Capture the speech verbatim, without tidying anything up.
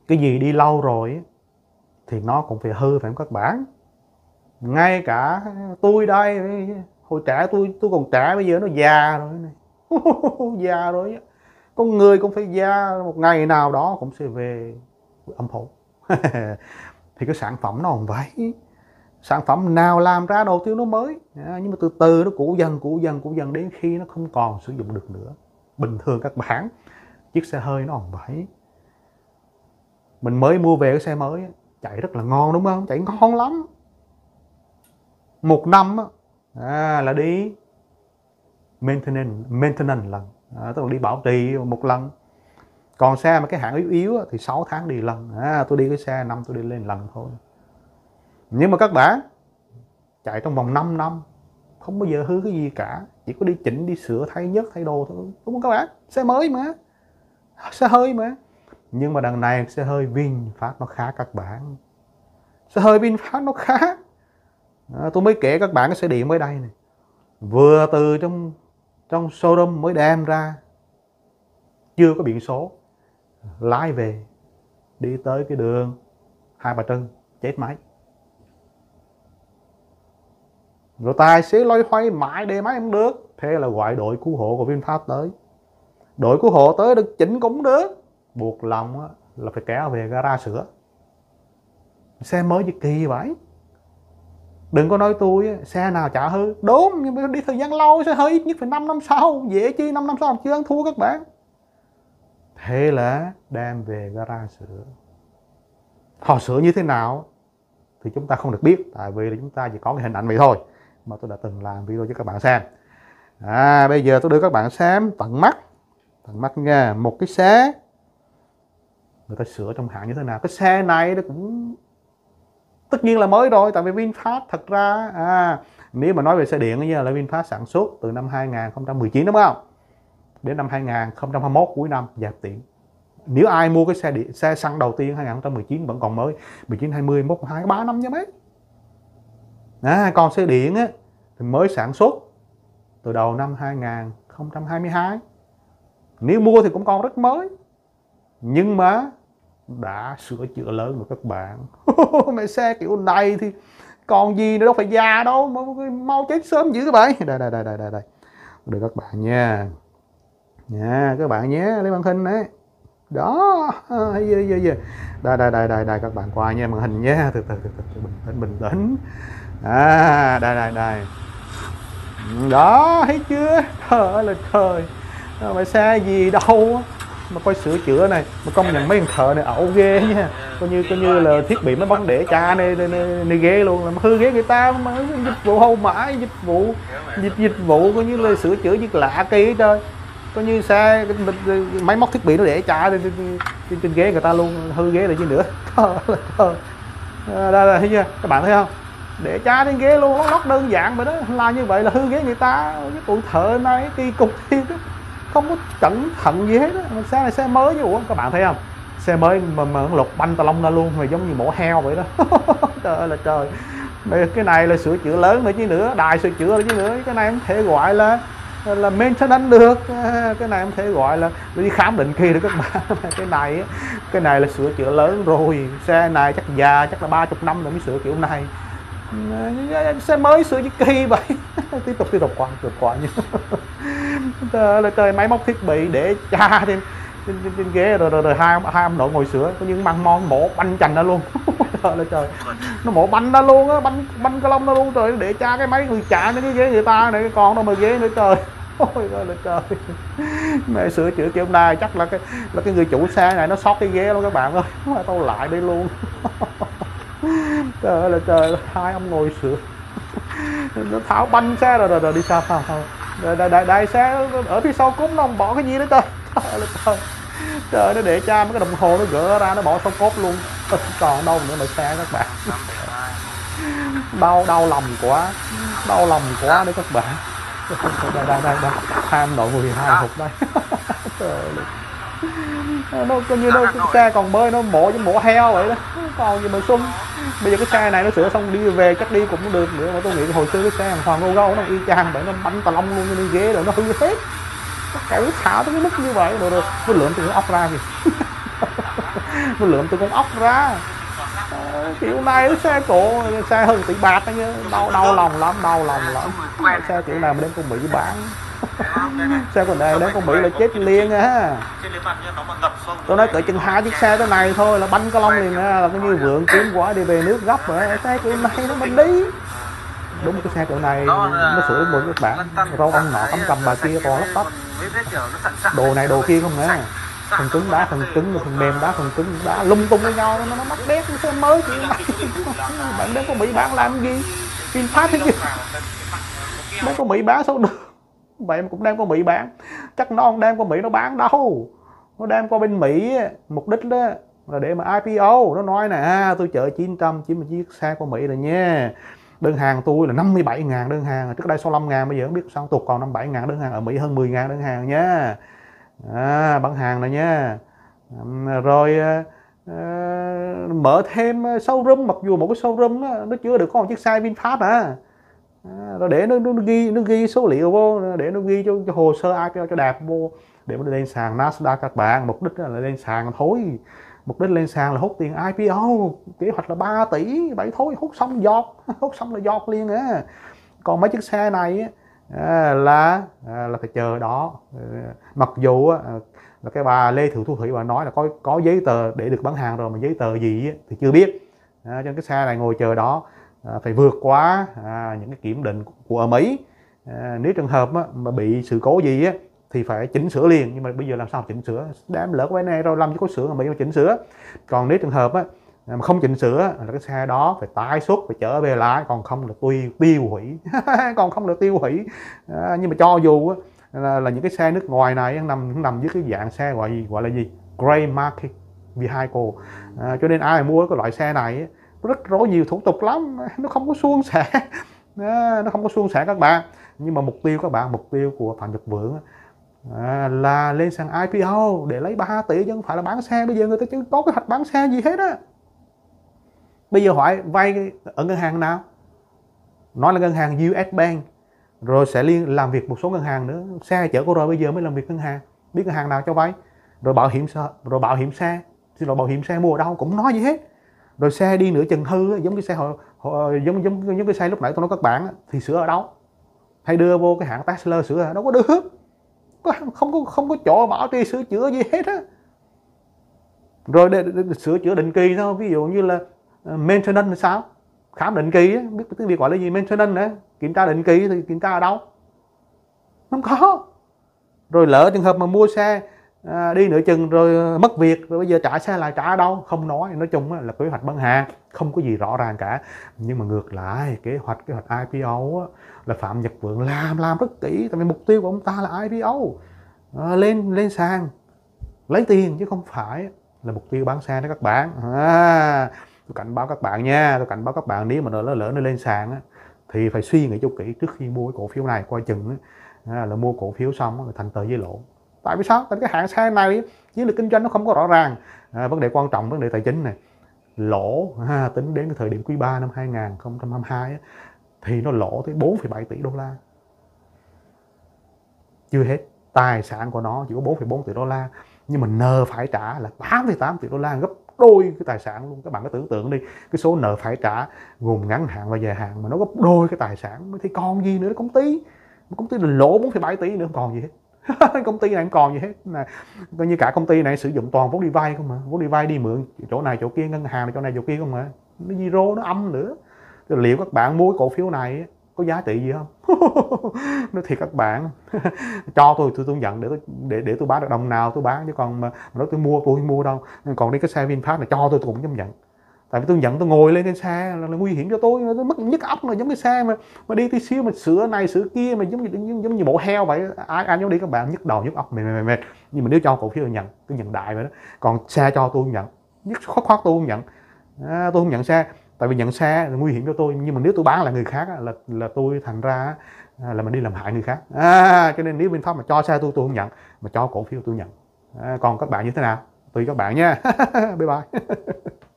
cái gì đi lâu rồi thì nó cũng phải hư, phải không các bạn? Ngay cả tôi đây, hồi trẻ tôi tôi còn trẻ, bây giờ nó già rồi này. Già rồi, con người cũng phải già, một ngày nào đó cũng sẽ về âm phủ. Thì cái sản phẩm nó không vậy. Sản phẩm nào làm ra đầu tiên nó mới, à, nhưng mà từ từ nó cũ dần cũ dần cũ dần đến khi nó không còn sử dụng được nữa. Bình thường các bạn, chiếc xe hơi nó không vậy. Mình mới mua về cái xe mới chạy rất là ngon đúng không? Chạy ngon lắm. Một năm à, là đi maintenance, maintenance lần, à, tức là đi bảo trì một lần. Còn xe mà cái hãng yếu yếu thì sáu tháng đi lần. À, tôi đi cái xe năm tôi đi lên lần thôi. Nhưng mà các bạn chạy trong vòng năm năm không bao giờ hư cái gì cả, chỉ có đi chỉnh, đi sửa, thay nhớt, thay đồ thôi, đúng không các bạn? Xe mới mà, xe hơi mà. Nhưng mà đằng này xe hơi VinFast nó khác các bạn. Xe hơi VinFast nó khác. À, tôi mới kể các bạn cái xe điện mới đây này, vừa từ trong trong showroom mới đem ra, chưa có biển số, lái về, đi tới cái đường Hai Bà Trưng, chết máy. Rồi tài xế loay hoay mãi để máy không được, thế là gọi đội cứu hộ của VinFast tới. Đội cứu hộ tới được chỉnh cũng được, buộc lòng là phải kéo về gara sửa. Xe mới gì kỳ vậy? Đừng có nói tôi xe nào chả hư. Đúng, nhưng mà đi thời gian lâu, xe hơi ít nhất phải năm năm sau. Dễ chi năm năm sau chưa ăn thua các bạn. Thế là đem về gara sửa. Họ sửa như thế nào thì chúng ta không được biết, tại vì là chúng ta chỉ có cái hình ảnh vậy thôi mà tôi đã từng làm video cho các bạn xem. À, bây giờ tôi đưa các bạn xem tận mắt, tận mắt nha, một cái xe người ta sửa trong hãng như thế nào. Cái xe này nó cũng tất nhiên là mới rồi, tại vì VinFast thật ra à, nếu mà nói về xe điện như là VinFast sản xuất từ năm hai nghìn không trăm mười chín đúng không, đến năm hai nghìn không trăm hai mươi mốt cuối năm dẹp tiệm. Nếu ai mua cái xe điện, xe xăng đầu tiên hai nghìn không trăm mười chín vẫn còn mới, mười chín, hai mươi, mốt, hai, ba năm chứ mấy. À, còn xe điện á, thì mới sản xuất từ đầu năm hai nghìn không trăm hai mươi hai. Nếu mua thì cũng còn rất mới, nhưng mà đã sửa chữa lớn rồi các bạn. Mẹ xe kiểu này thì còn gì nữa, đâu phải già đâu, mau chết sớm dữ các bạn. Đây đây đây đây đây đây, được các bạn nha, nha các bạn nhé, lấy màn hình đấy. Đó, đây đây đây đây đây các bạn qua nha, màn hình nhé, từ từ từ từ bình tĩnh bình tĩnh. À, đây đây đây, đó thấy chưa? Trời ơi là trời, mà xe gì đâu mà coi sửa chữa này, mà công nhận mấy thằng thợ này ẩu ghê nha, coi như coi như là thiết bị máy bóng để cha này, này, này, này ghê luôn, làm hư ghế người ta mà dịch vụ hậu mãi, dịch vụ dịch dịch vụ coi như là sửa chữa như lạ kỳ hết trơn, coi như xe máy móc thiết bị nó để cha trên, trên, trên ghế người ta luôn, hư ghế là chứ nữa. Đây là thấy chưa các bạn thấy không, để cha trên ghế luôn, lót lót đơn giản vậy đó, là như vậy là hư ghế người ta. Cái tụi thợ này kỳ cục thì không có cẩn thận gì hết á. Xe này xe mới chứ, ủa các bạn thấy không, xe mới mà, mà lục banh tà lông ra luôn, mà giống như mổ heo vậy đó. Trời ơi là trời, cái này là sửa chữa lớn nữa chứ nữa, đài sửa chữa nữa chứ nữa, cái này không thể gọi là là maintenance được, cái này không thể gọi là đi khám định kỳ được các bạn. Cái này cái này là sửa chữa lớn rồi, xe này chắc già, chắc là ba mươi năm rồi mới sửa kiểu này. Xe mới sửa như kỳ vậy. Tiếp tục tiếp tục qua tiếp tục qua như trời là trời, máy móc thiết bị để cha trên trên, trên, trên ghế, rồi rồi, rồi hai hai ông nội ngồi sửa, có những măng mon mổ banh chành ra luôn. Trời là trời, nó mổ banh ra luôn á, banh banh cái lông ra luôn, rồi để cha cái máy người chạ cái ghế người ta này, còn đâu mà ghế nữa trời. Ôi là trời, mẹ sửa chữa kiểu này chắc là cái là cái người chủ xe này nó sót cái ghế luôn các bạn ơi, mà tao lại đây luôn. Trời ơi là trời, hai ông ngồi sửa, nó tháo banh xe rồi rồi, rồi đi sao sao sao, đại, đại, đại xe ở phía sau cúng nó không bỏ cái gì nữa trời. Trời ơi là trời, trời nó để cha mấy cái đồng hồ nó gỡ ra, nó bỏ sau cốt luôn, còn đâu nữa mà xe các bạn. Đau đau lòng quá, đau lòng quá đấy các bạn. Đây đây đây đây, hai ông nội mười hai hụt đây. Trời ơi, nó coi như nó cái xe còn mới, nó mổ như mổ heo vậy đó, còn gì mà xuân. Bây giờ cái xe này nó sửa xong đi về chắc đi cũng được nữa, mà tôi nghĩ hồi xưa cái xe Hoàng Gâu Gâu nó y chang vậy, nó bánh tà lông luôn, như ghế rồi nó hư hết, nó cẩu xả tới cái mức như vậy rồi, rồi nó lượn từ óc ra kìa. nó lượm từ con ốc ra. À, kiểu này xe cổ xe hơn tỷ bạc nhá, đau đau lòng lắm, đau lòng lắm. Xe kiểu này mà đem con Mỹ bán, xe con này đem con Mỹ là chết liền á. Tôi nói cỡ chừng hai chiếc xe thế này thôi là banh cái lông liền á, là coi như vượng kiếm quả đi về nước gấp rồi. Xe kiểu này nó mình đi đúng cái xe kiểu này nó sửa được các bạn, rau ông nọ cắm cầm bà kia còn lắp tắp đồ này đồ kia không nghe, phần cứng đá phần cứng phần mềm đá phần cứng đá lung tung với nhau, nó nó mắc đét cái xe mới kiểu này. Bạn đem có Mỹ bán làm gì, VinFast thế chứ, đem có Mỹ bán sao được. Vậy mà cũng đem có Mỹ bán, chắc nó không đem có Mỹ nó bán đâu, nó đem qua bên Mỹ mục đích đó là để mà i pê o. Nó nói nè, à, tôi chở chín trăm chín mươi chiếc xe của Mỹ rồi nha, đơn hàng tôi là năm mươi bảy ngàn đơn hàng, trước đây sáu mươi lăm ngàn, bây giờ không biết sao tụt còn năm mươi bảy ngàn đơn hàng, ở Mỹ hơn mười ngàn đơn hàng nha. À, bán hàng này nha. Rồi à, mở thêm showroom, mặc dù một cái showroom đó, nó chưa được có một chiếc xe VinFast à. À, rồi để nó, nó, nó ghi nó ghi số liệu vô, để nó ghi cho, cho hồ sơ i pê o cho đẹp vô, để nó lên sàn Nasdaq các bạn. Mục đích là lên sàn thôi, mục đích lên sàn là hút tiền i pê o, kế hoạch là ba tỷ, vậy thôi, hút xong giọt, hút xong là giọt liền á. Còn mấy chiếc xe này à, là à, là phải chờ đó. À, mặc dù à, là cái bà Lê Thị Thu Thủy bà nói là có có giấy tờ để được bán hàng rồi, mà giấy tờ gì thì chưa biết. À, cho nên cái xe này ngồi chờ đó à, phải vượt qua à, những cái kiểm định của ở Mỹ. À, nếu trường hợp á, mà bị sự cố gì á, thì phải chỉnh sửa liền, nhưng mà bây giờ làm sao chỉnh sửa, đám lỡ cái này rồi làm chứ có sửa ở Mỹ mà chỉnh sửa. Còn nếu trường hợp á, mà không chỉnh sửa là cái xe đó phải tái xuất, phải trở về lại, còn không là tiêu tiêu hủy. Còn không là tiêu hủy. À, nhưng mà cho dù á, là, là những cái xe nước ngoài này nằm nằm dưới cái dạng xe gọi gì gọi là gì gray market vehicle. À, cho nên ai mà mua cái loại xe này rất rối, nhiều thủ tục lắm, nó không có suôn sẻ. À, nó không có suôn sẻ các bạn. Nhưng mà mục tiêu các bạn, mục tiêu của Phạm Nhật Vượng à, là lên sàn i pê o để lấy ba tỷ, chứ không phải là bán xe. Bây giờ người ta chưa có cái hoạch bán xe gì hết á. Bây giờ hỏi vay ở ngân hàng nào, nói là ngân hàng u ét Bank, rồi sẽ liên làm việc một số ngân hàng nữa. Xe chở cô rồi bây giờ mới làm việc ngân hàng, biết ngân hàng nào cho vay. Rồi bảo hiểm rồi bảo hiểm xe, xin lỗi, bảo hiểm xe mua ở đâu cũng nói gì hết. Rồi xe đi nửa chừng hư, giống cái xe họ, họ giống giống giống cái xe lúc nãy tôi nói các bạn thì sửa ở đâu, hay đưa vô cái hãng Tesla sửa đâu có được, có không có không có chỗ bảo trì sửa chữa gì hết á. Rồi để, để, để sửa chữa định kỳ thôi, ví dụ như là uh, maintenance là sao, khám định kỳ á, biết tiếng Việt gọi là gì, maintenance nữa, kiểm tra định kỳ thì kiểm tra ở đâu, không có. Rồi lỡ trường hợp mà mua xe à, đi nửa chừng rồi mất việc, rồi bây giờ trả xe lại trả ở đâu, không nói. Nói chung là kế hoạch bán hàng không có gì rõ ràng cả. Nhưng mà ngược lại kế hoạch kế hoạch i pê o á, là Phạm Nhật Vượng làm làm rất kỹ, tại vì mục tiêu của ông ta là i pê o à, lên lên sàn lấy tiền, chứ không phải là mục tiêu bán xe đó các bạn. À, tôi cảnh báo các bạn nha, tôi cảnh báo các bạn, nếu mà nó lỡ nó lên sàn á, thì phải suy nghĩ cho kỹ trước khi mua cái cổ phiếu này. Coi chừng á, là mua cổ phiếu xong rồi thành tờ giấy lỗ. Tại vì sao? Tại cái hãng xe này chiến lược kinh doanh nó không có rõ ràng. À, vấn đề quan trọng, vấn đề tài chính này, lỗ à, tính đến cái thời điểm quý ba năm hai nghìn không trăm hai mươi hai á, thì nó lỗ tới bốn phẩy bảy tỷ đô la. Chưa hết, tài sản của nó chỉ có bốn phẩy bốn tỷ đô la, nhưng mà nợ phải trả là tám phẩy tám tỷ đô la, gấp đôi cái tài sản luôn. Các bạn có tưởng tượng đi, cái số nợ phải trả gồm ngắn hạn và dài hạn mà nó gấp đôi cái tài sản, thì còn gì nữa. Công ty công ty là lỗ bốn phẩy bảy tỷ nữa, không còn gì hết. Công ty này không còn gì hết. Coi như cả công ty này sử dụng toàn vốn đi vay không mà, vốn đi vay đi mượn chỗ này chỗ kia, ngân hàng này chỗ này chỗ kia không mà, nó zero, nó âm nữa. Thì liệu các bạn mua cái cổ phiếu này có giá trị gì không? Nói thiệt các bạn, cho tôi tôi tôi nhận để tôi để để tôi bán được đồng nào tôi bán, chứ còn mà nói tôi mua tôi không mua đâu. Còn đi cái xe VinFast này cho tôi tôi cũng dám nhận, tại vì tôi nhận tôi ngồi lên trên xe là, là nguy hiểm cho tôi, tôi mất nhức óc. Là giống cái xe mà mà đi tí xíu mà sửa này sửa kia mà giống như giống, giống như bộ heo vậy. Ai ai dám đi các bạn, nhức đầu nhức óc mệt mệt mệt. Nhưng mà nếu cho cổ phiếu tôi nhận, tôi nhận đại vậy đó. Còn xe cho tôi không nhận, nhất khoát khoát tôi không nhận. À, tôi không nhận xe, tại vì nhận xe là nguy hiểm cho tôi. Nhưng mà nếu tôi bán là người khác là là tôi thành ra là mình đi làm hại người khác. À, cho nên nếu VinFast mà cho xe tôi tôi không nhận, mà cho cổ phiếu tôi nhận. À, còn các bạn như thế nào tùy các bạn nha. Bye bye.